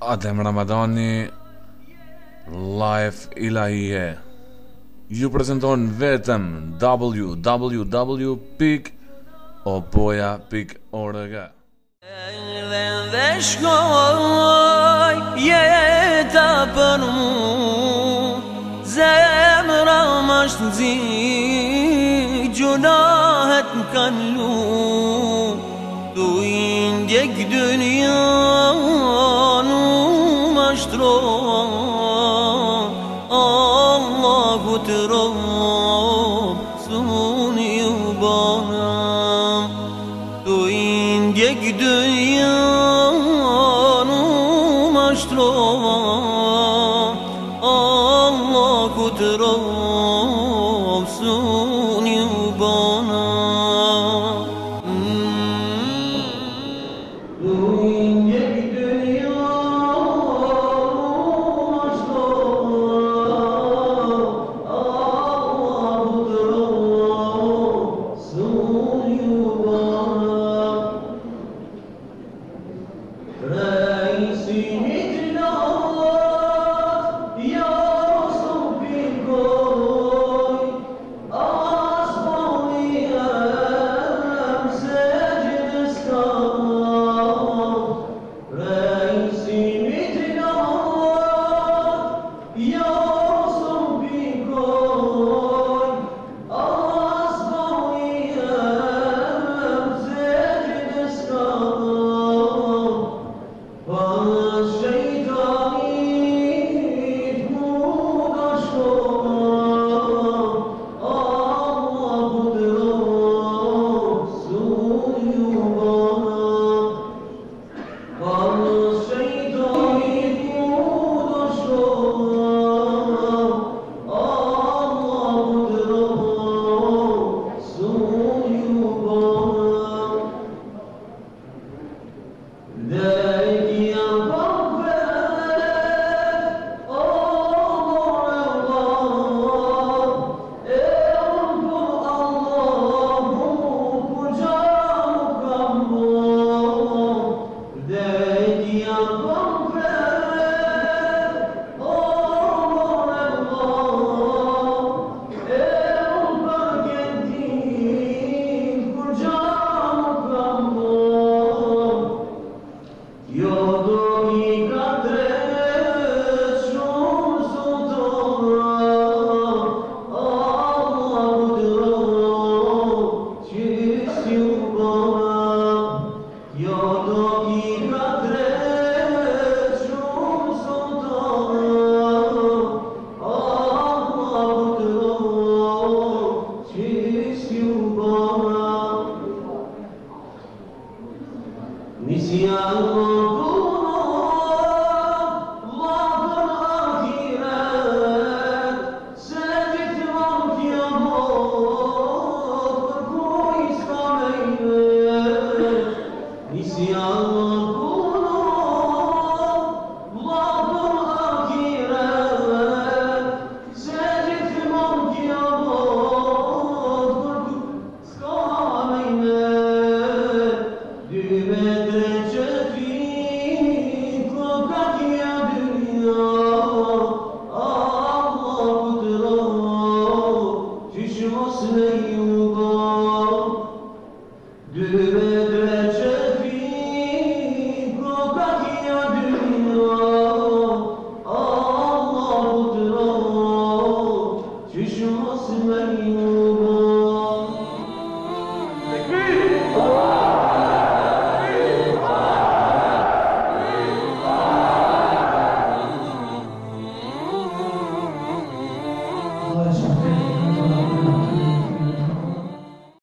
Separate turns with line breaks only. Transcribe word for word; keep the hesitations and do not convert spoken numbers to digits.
Adem Ramadani Life Ilahije ju prezenton vetëm w w w pikë oboja pikë org.
Dhe shkoj jeta për mu, zemra më shtë gjunahet më kanë lu, du indjek dünjanu më shtro, Allahu të rob, suni u banam, du indjek dünjanu më shtro, Allahu të rob, suni u banam. Du indjek Nisi Allah